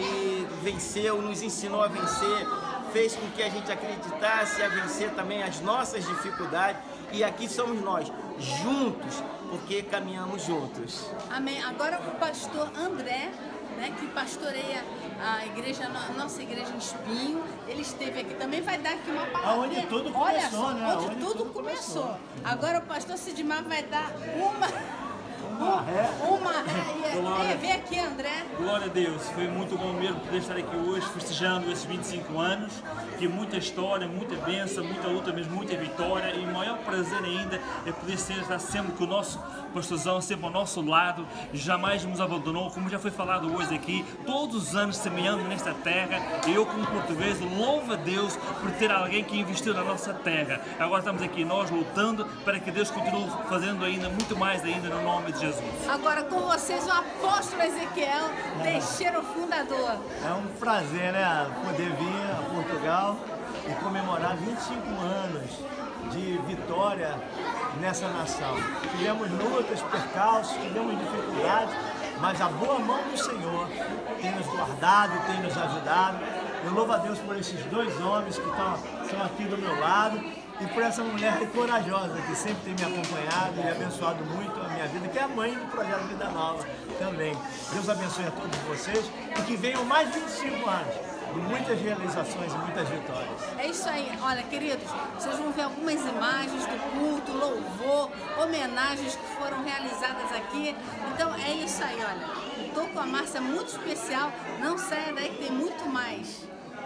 e venceu, nos ensinou a vencer, fez com que a gente acreditasse a vencer também as nossas dificuldades. E aqui somos nós, juntos, porque caminhamos juntos. Amém. Agora o pastor André, né, que pastoreia a igreja, a nossa igreja em Espinho, ele esteve aqui também, vai dar aqui uma palavra. Onde tudo começou, Olha só, né? onde, Onde tudo, tudo começou. começou. Agora o pastor Sidmar vai dar uma... Uma ré. Uma ré. Glória. Vem aqui, André. Glória a Deus, foi muito bom mesmo poder estar aqui hoje festejando esses vinte e cinco anos, que muita história, muita bênção, muita luta, mas muita vitória, e o maior prazer ainda é poder ser, estar sempre com o nosso pastorzão, sempre ao nosso lado, jamais nos abandonou, como já foi falado hoje aqui, todos os anos semeando nesta terra, e eu como português louvo a Deus por ter alguém que investiu na nossa terra. Agora estamos aqui nós lutando para que Deus continue fazendo ainda muito mais ainda no nome de Jesus. Agora com vocês o apóstolo Ezequiel Teixeira, o fundador. É um prazer, né, poder vir a Portugal e comemorar vinte e cinco anos de vitória nessa nação. Tivemos lutas, percalços, tivemos dificuldades, mas a boa mão do Senhor tem nos guardado, tem nos ajudado. Eu louvo a Deus por esses dois homens que estão, estão aqui do meu lado e por essa mulher corajosa que sempre tem me acompanhado e abençoado muito a minha vida, que é a mãe do Projeto Vida Nova também. Deus abençoe a todos vocês e que venham mais vinte e cinco anos de muitas realizações e muitas vitórias. É isso aí. Olha, queridos, vocês vão ver algumas imagens do culto, louvor, homenagens que foram realizadas aqui. Então é isso aí, olha. Estou com a Márcia muito especial. Não saia daí que tem muito mais.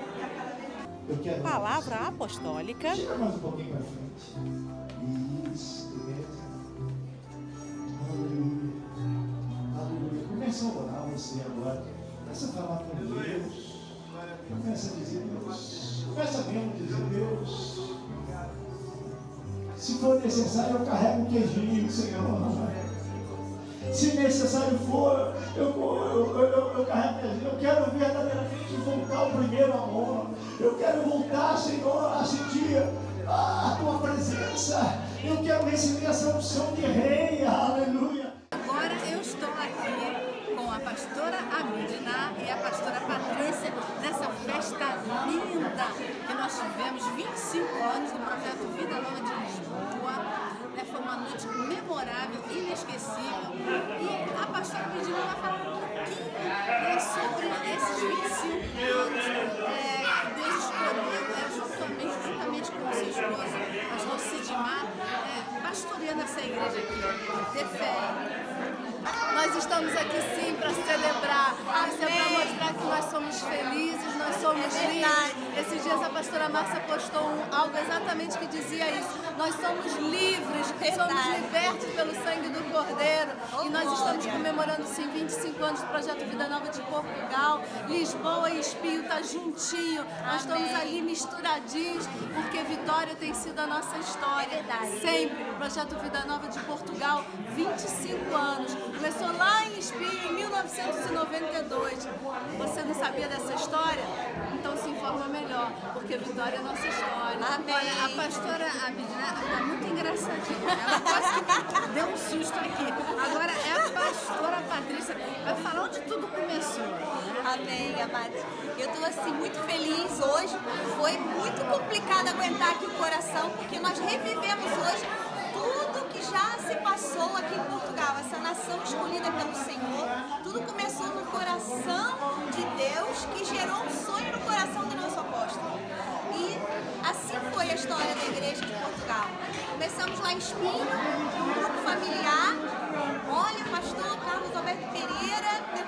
Palavra apostólica. Chega mais um pouquinho para frente. Isso, beleza. Aleluia. Aleluia. Começa a orar você agora. Começa a falar com Deus. Começa a dizer, Deus. Começa mesmo a dizer, Deus. Se for necessário, eu carrego um queijinho, Senhor. Se necessário for, eu, eu, eu, eu carrego queijinho. Eu quero verdadeiramente voltar ao primeiro amor. Eu quero voltar, Senhor, a sentir a, a tua presença. Eu quero receber essa unção de rei. Aleluia. Agora eu estou aqui com a pastora Abdiná e a pastora Patrícia nessa festa linda que nós tivemos, vinte e cinco anos do projeto Vida Nova de Lisboa. Foi uma noite memorável, inesquecível. E a pastora Abdiná vai falar um pouquinho, né, sobre esses vinte e cinco anos é, que Deus escolheu, né, juntamente, juntamente com seu esposo, pastor Sidmar, é, pastoreando essa igreja aqui. Ter fé. Nós estamos aqui sim para celebrar, isso é para mostrar que nós somos felizes, nós somos livres. Esses dias a pastora Márcia postou um, algo exatamente que dizia isso. Nós somos livres, somos libertos pelo sangue do Cordeiro. E nós estamos comemorando sim vinte e cinco anos do Projeto Vida Nova de Portugal. Lisboa e Espinho está juntinho. Nós estamos ali misturadinhos, porque Vitória tem sido a nossa história. Sempre. Projeto Vida Nova de Portugal, vinte e cinco anos. Começou lá em Espinho em mil novecentos e noventa e dois. Você não sabia dessa história? Então se informa melhor, porque Vitória é nossa história. Amém. Olha, a pastora Abdiná está muito engraçadinha. Ela quase deu um susto aqui. Agora é a pastora Patrícia. Vai falar onde tudo começou. Amém, amados. Eu estou assim muito feliz hoje. Foi muito complicado aguentar aqui o coração, porque nós revivemos hoje tudo que já se passou aqui em Portugal, essa nação escolhida pelo Senhor. Tudo começou no coração de Deus, que gerou um sonho no coração do nosso apóstolo. E assim foi a história da igreja de Portugal. Começamos lá em Espinho, um grupo familiar. Olha, pastor Carlos Alberto Pereira, depois outros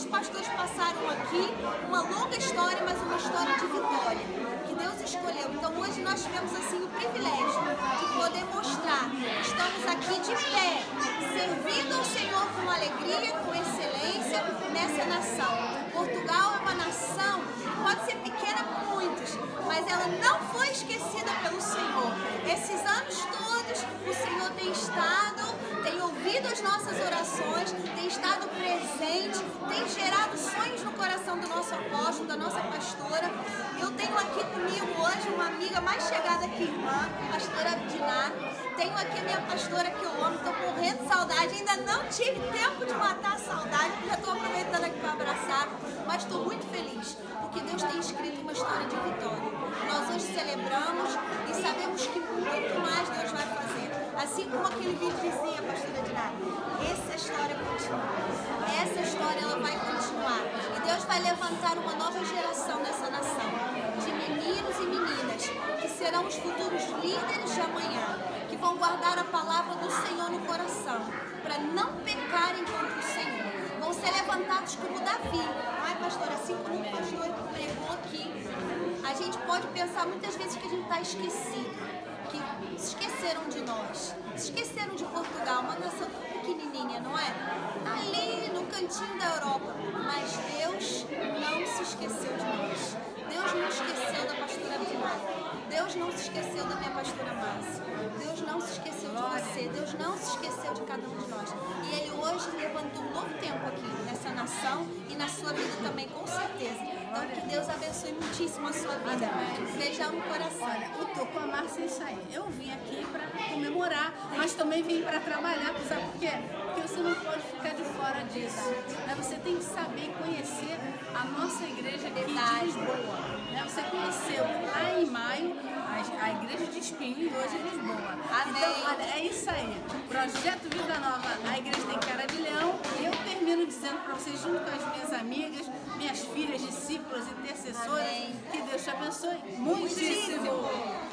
Muitos pastores passaram aqui, uma longa história, mas uma história de vitória, que Deus escolheu. Então hoje nós tivemos assim o privilégio de poder mostrar que estamos aqui de pé, servindo ao Senhor com alegria, com excelência nessa nação. Portugal é uma nação que pode ser pequena para muitos, mas ela não foi esquecida pelo Senhor. Esses anos todos o Senhor tem estado, tem ouvido as nossas orações, tem estado presente, tem gerado sonhos no coração do nosso apóstolo, da nossa pastora. Eu tenho aqui comigo hoje uma amiga mais chegada que irmã, a pastora Diná. Tenho aqui a minha pastora que eu amo, estou morrendo de saudade, ainda não tive tempo de matar a saudade, já estou aproveitando aqui para abraçar, mas estou muito feliz, porque Deus tem escrito uma história de vitória. Nós hoje celebramos e sabemos que muito mais Deus vai fazer. Assim como aquele vídeo dizia, pastora Diná, essa história continua. Essa história ela vai continuar. E Deus vai levantar uma nova geração nessa nação, de meninos e meninas, que serão os futuros líderes de amanhã, que vão guardar a palavra do Senhor no coração, para não pecarem contra o Senhor. Vão ser levantados como Davi. Ai, pastor, assim como o pastor pregou aqui, a gente pode pensar muitas vezes que a gente está esquecido, que se esqueceram de nós, se esqueceram de Portugal, uma nação tão pequenininha, não é? Ali no cantinho da Europa, mas Deus não se esqueceu de nós. Deus não esqueceu da pastora Diná. Deus não se esqueceu da minha pastora Márcia. Deus não se esqueceu de você. Deus não se esqueceu de cada um de nós. E Ele hoje levantou um novo tempo aqui nessa nação e na sua vida também, com certeza. Então que Deus abençoe muitíssimo a sua vida. Beijão no coração. Olha, eu tô com a Márcia isso aí. Eu vim aqui para comemorar, mas também vim para trabalhar, sabe por quê? Porque você não pode ficar de fora disso. Né? Você tem que saber e conhecer a nossa igreja aqui de Lisboa. Né? Você conheceu lá em maio a, a igreja de Espinho e hoje em Lisboa. Amém. Então, olha, é isso aí. Projeto Vida Nova, a igreja tem cara de leão. E eu termino dizendo para vocês, junto com as minhas amigas, minhas filhas, discípulas, intercessoras, Amém. Que Deus te abençoe muitíssimo.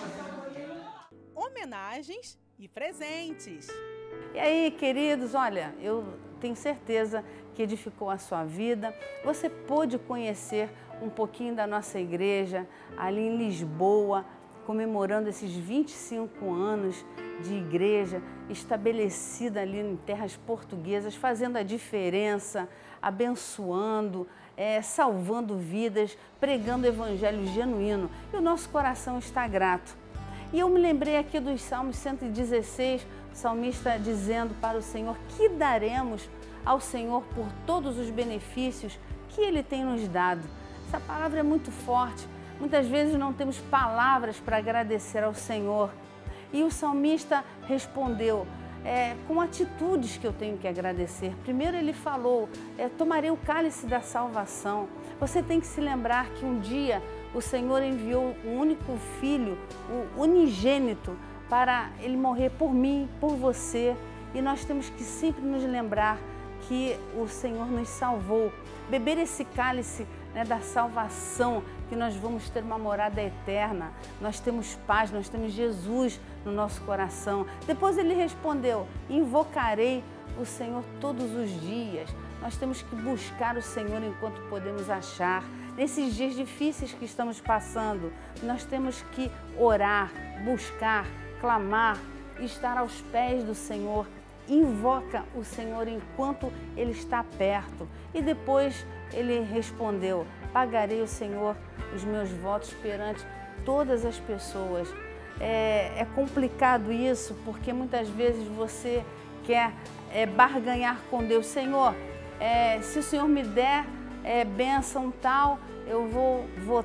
Homenagens e presentes. E aí, queridos, olha, eu tenho certeza que edificou a sua vida. Você pôde conhecer um pouquinho da nossa igreja ali em Lisboa, comemorando esses vinte e cinco anos de igreja estabelecida ali em terras portuguesas, fazendo a diferença, abençoando, é, salvando vidas, pregando o evangelho genuíno. E o nosso coração está grato. E eu me lembrei aqui dos Salmos cento e dezesseis, o salmista dizendo para o Senhor que daremos ao Senhor por todos os benefícios que Ele tem nos dado. Essa palavra é muito forte. Muitas vezes não temos palavras para agradecer ao Senhor. E o salmista respondeu, é, com atitudes que eu tenho que agradecer. Primeiro ele falou, é, tomarei o cálice da salvação. Você tem que se lembrar que um dia o Senhor enviou o único filho, o unigênito, para ele morrer por mim, por você. E nós temos que sempre nos lembrar que o Senhor nos salvou. Beber esse cálice, né, da salvação, que nós vamos ter uma morada eterna. Nós temos paz, nós temos Jesus no nosso coração. Depois ele respondeu, invocarei o Senhor todos os dias. Nós temos que buscar o Senhor enquanto podemos achar. Nesses dias difíceis que estamos passando, nós temos que orar, buscar, clamar, estar aos pés do Senhor. Invoca o Senhor enquanto Ele está perto. E depois ele respondeu, pagarei ao Senhor os meus votos perante todas as pessoas. É, é complicado isso, porque muitas vezes você quer é, barganhar com Deus. Senhor, é, se o Senhor me der é, bênção tal, eu vou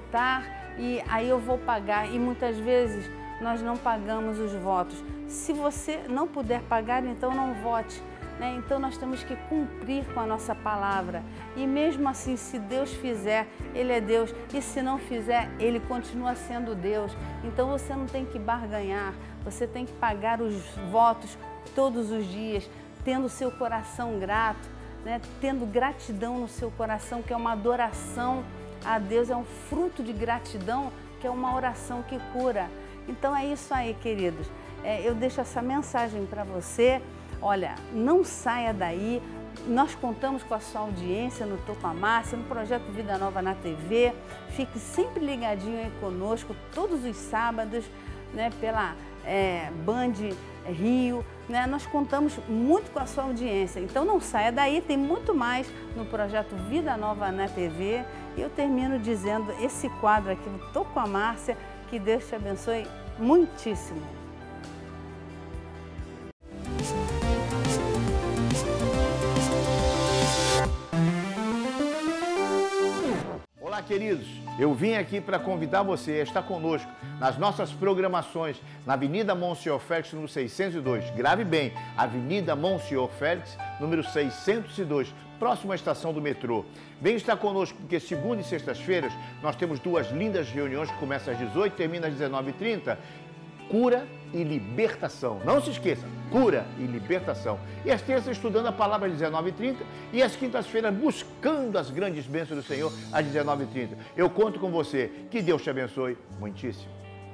votar e aí eu vou pagar. E muitas vezes nós não pagamos os votos. Se você não puder pagar, então não vote. Né? Então nós temos que cumprir com a nossa palavra. E mesmo assim, se Deus fizer, Ele é Deus. E se não fizer, Ele continua sendo Deus. Então você não tem que barganhar. Você tem que pagar os votos todos os dias, tendo o seu coração grato, né? Tendo gratidão no seu coração, que é uma adoração a Deus, é um fruto de gratidão, que é uma oração que cura. Então é isso aí, queridos. É, eu deixo essa mensagem para você. Olha, não saia daí, Nós contamos com a sua audiência no Tô com a Márcia, no Projeto Vida Nova na T V. Fique sempre ligadinho aí conosco, todos os sábados, né, pela é, Band Rio. Né? Nós contamos muito com a sua audiência. Então não saia daí, tem muito mais no Projeto Vida Nova na T V. E eu termino dizendo esse quadro aqui, Tô com a Márcia, que Deus te abençoe muitíssimo. Olá, queridos. Eu vim aqui para convidar você a estar conosco nas nossas programações na Avenida Monsenhor Félix, número seiscentos e dois. Grave bem, Avenida Monsenhor Félix, número seiscentos e dois, próximo à estação do metrô. Venha estar conosco, porque segunda e sextas-feiras nós temos duas lindas reuniões que começam às dezoito e terminam às dezenove e trinta. Cura e libertação. Não se esqueça, cura e libertação. E às terças estudando a palavra às dezenove e trinta e às quintas-feiras buscando as grandes bênçãos do Senhor às dezenove e trinta. Eu conto com você. Que Deus te abençoe muitíssimo.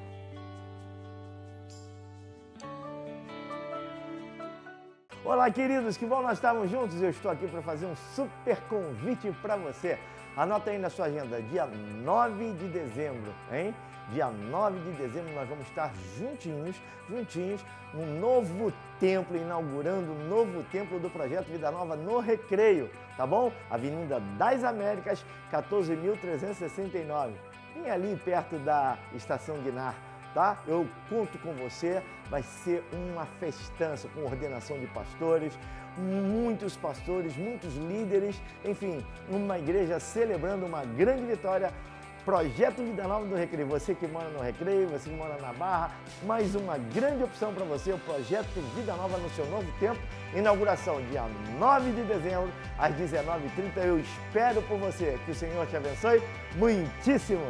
Olá, queridos, que bom nós estarmos juntos. Eu estou aqui para fazer um super convite para você. Anota aí na sua agenda, dia nove de dezembro, hein? Dia nove de dezembro nós vamos estar juntinhos, juntinhos, num novo templo, inaugurando um novo templo do Projeto Vida Nova no Recreio, tá bom? Avenida das Américas, quatorze mil trezentos e sessenta e nove. Vem ali perto da Estação Guinar, tá? Eu conto com você, vai ser uma festança com ordenação de pastores, muitos pastores, muitos líderes, enfim, uma igreja celebrando uma grande vitória. Projeto Vida Nova do Recreio. Você que mora no Recreio, você que mora na Barra, mais uma grande opção para você, o Projeto Vida Nova no seu novo tempo. Inauguração dia nove de dezembro, às dezenove e trinta. Eu espero por você. Que o Senhor te abençoe muitíssimo.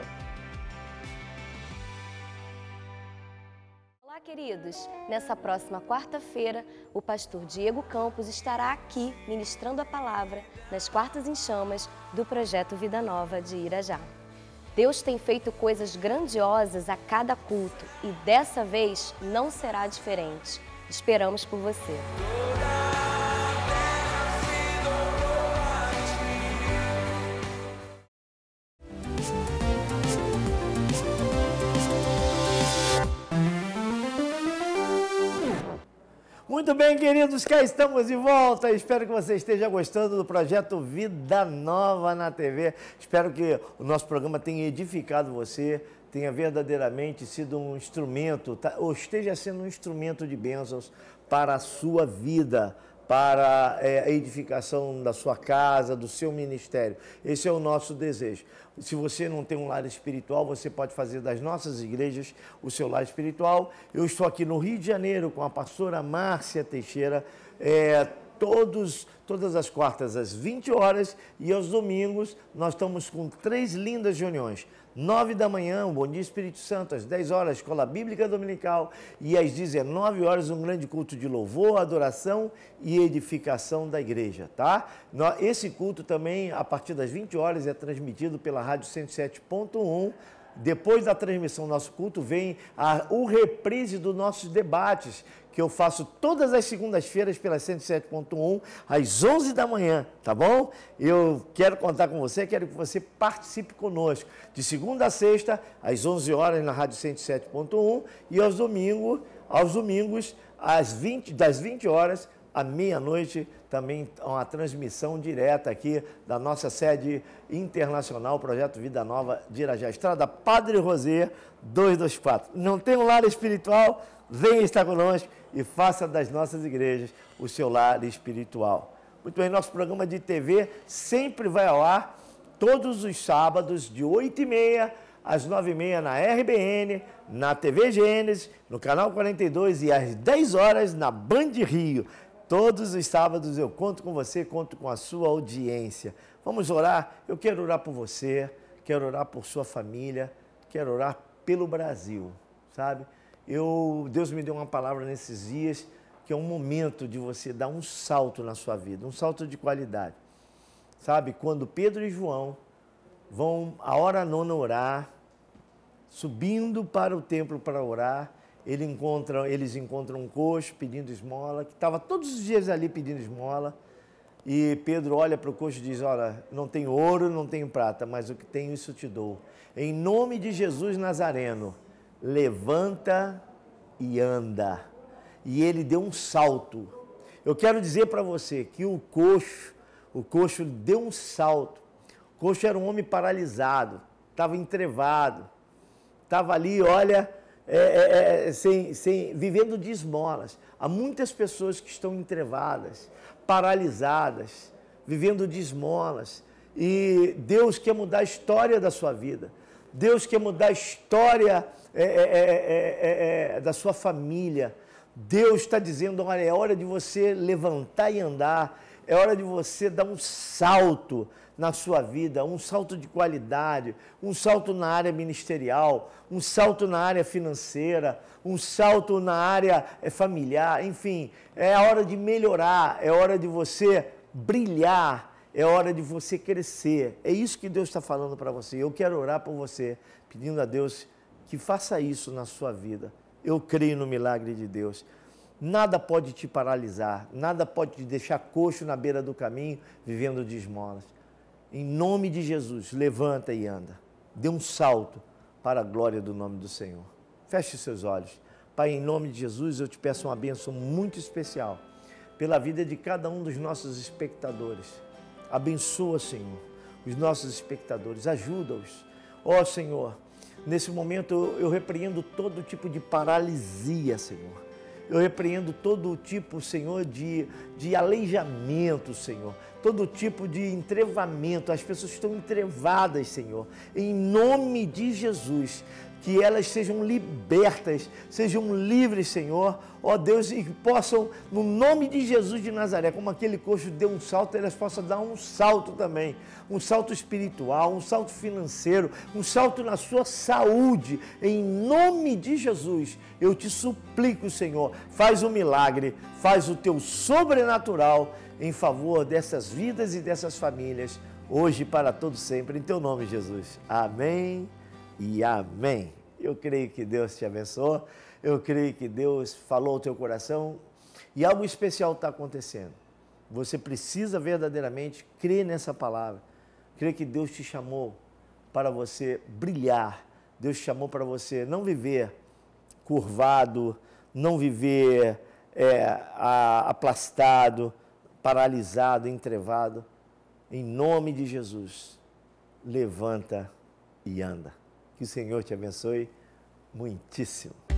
Olá, queridos. Nessa próxima quarta-feira, o pastor Diego Campos estará aqui ministrando a palavra nas Quartas em Chamas do Projeto Vida Nova de Irajá. Deus tem feito coisas grandiosas a cada culto e dessa vez não será diferente. Esperamos por você. Muito bem, queridos, cá estamos de volta. Espero que você esteja gostando do Projeto Vida Nova na T V. Espero que o nosso programa tenha edificado você, tenha verdadeiramente sido um instrumento, tá, ou esteja sendo um instrumento de bênçãos para a sua vida, para é, a edificação da sua casa, do seu ministério. Esse é o nosso desejo. Se você não tem um lar espiritual, você pode fazer das nossas igrejas o seu lar espiritual. Eu estou aqui no Rio de Janeiro com a pastora Márcia Teixeira, é, todos, todas as quartas às vinte horas e aos domingos nós estamos com três lindas reuniões. nove da manhã, o Bom Dia Espírito Santo, às dez horas, Escola Bíblica Dominical, e às dezenove horas, um grande culto de louvor, adoração e edificação da igreja, tá? Esse culto também, a partir das vinte horas, é transmitido pela Rádio cento e sete ponto um. Depois da transmissão do nosso culto, vem a, o reprise dos nossos debates, que eu faço todas as segundas-feiras pela cento e sete ponto um, às onze da manhã, tá bom? Eu quero contar com você, quero que você participe conosco, de segunda a sexta, às onze horas, na Rádio cento e sete ponto um, e aos domingos, aos domingos às vinte, das vinte horas à meia-noite, também uma transmissão direta aqui da nossa sede internacional, Projeto Vida Nova de Irajá. Estrada Padre Rosê, duzentos e vinte e quatro. Não tem um lar espiritual? Venha estar conosco e faça das nossas igrejas o seu lar espiritual. Muito bem, nosso programa de T V sempre vai ao ar todos os sábados, de oito e meia às nove e meia na R B N, na T V Gênesis, no Canal quarenta e dois e às dez horas na Band Rio. Todos os sábados eu conto com você, conto com a sua audiência. Vamos orar? Eu quero orar por você, quero orar por sua família, quero orar pelo Brasil, sabe? Eu, Deus me deu uma palavra nesses dias, que é um momento de você dar um salto na sua vida, um salto de qualidade. Sabe, quando Pedro e João vão a hora nona orar, subindo para o templo para orar, Ele encontra, eles encontram um coxo pedindo esmola, que estava todos os dias ali pedindo esmola, E Pedro olha para o coxo e diz, olha, não tenho ouro, não tenho prata, mas o que tenho isso te dou. Em nome de Jesus Nazareno, levanta e anda. E ele deu um salto. Eu quero dizer para você que o coxo, o coxo deu um salto. O coxo era um homem paralisado, estava entrevado, estava ali, olha, é, é, é, sem, sem, vivendo de esmolas. Há muitas pessoas que estão entrevadas, paralisadas, vivendo de esmolas. E Deus quer mudar a história da sua vida. Deus quer mudar a história é, é, é, é, da sua família. Deus está dizendo, olha, é hora de você levantar e andar, é hora de você dar um salto na sua vida, um salto de qualidade, um salto na área ministerial, um salto na área financeira, um salto na área familiar, enfim, é a hora de melhorar, é hora de você brilhar, é hora de você crescer. É isso que Deus está falando para você. Eu quero orar por você, pedindo a Deus que faça isso na sua vida. Eu creio no milagre de Deus. Nada pode te paralisar, nada pode te deixar coxo na beira do caminho, vivendo de esmolas. Em nome de Jesus, levanta e anda. Dê um salto para a glória do nome do Senhor. Feche seus olhos. Pai, em nome de Jesus, eu te peço uma bênção muito especial pela vida de cada um dos nossos espectadores. Abençoa, Senhor, os nossos espectadores. Ajuda-os. Ó, Senhor, nesse momento eu repreendo todo tipo de paralisia, Senhor. Eu repreendo todo tipo, Senhor, de, de aleijamento, Senhor. Todo tipo de entrevamento. As pessoas estão entrevadas, Senhor. Em nome de Jesus, que elas sejam libertas, sejam livres, Senhor. Ó Deus, e que possam, no nome de Jesus de Nazaré, como aquele coxo deu um salto, elas possam dar um salto também. Um salto espiritual, um salto financeiro, um salto na sua saúde. Em nome de Jesus, eu te suplico, Senhor, faz um milagre, faz o teu sobrenatural em favor dessas vidas e dessas famílias, hoje e para todo sempre, em teu nome, Jesus. Amém e amém. Eu creio que Deus te abençoou, eu creio que Deus falou ao teu coração e algo especial está acontecendo. Você precisa verdadeiramente crer nessa palavra, crer que Deus te chamou para você brilhar, Deus te chamou para você não viver curvado, não viver é, aplastado, paralisado, entrevado. Em nome de Jesus, levanta e anda. Que o Senhor te abençoe muitíssimo.